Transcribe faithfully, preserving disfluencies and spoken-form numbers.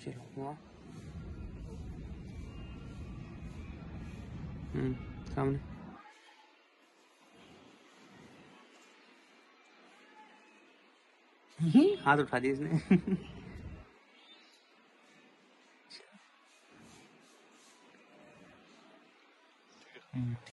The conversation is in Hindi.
चलो वहाँ हम्म सामने हाथ उठा दिया इसने।